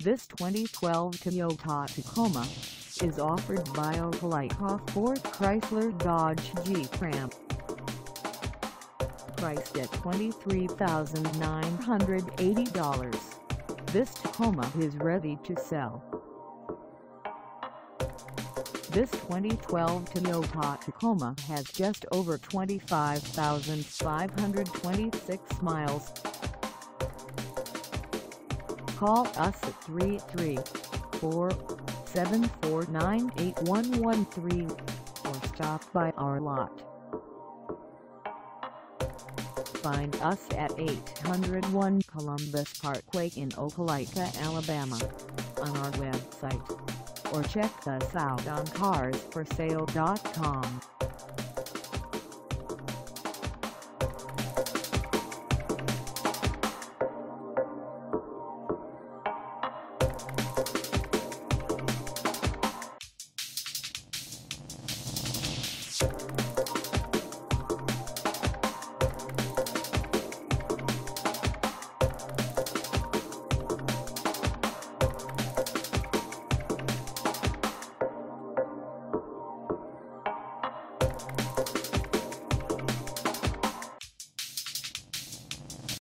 This 2012 Toyota Tacoma is offered by Opelika Ford Chrysler Dodge Jeep Ram. Priced at $23,980, this Tacoma is ready to sell. This 2012 Toyota Tacoma has just over 25,526 miles. Call us at 334-749-8113 or stop by our lot. Find us at 801 Columbus Parkway in Opelika, Alabama, on our website, or check us out on carsforsale.com.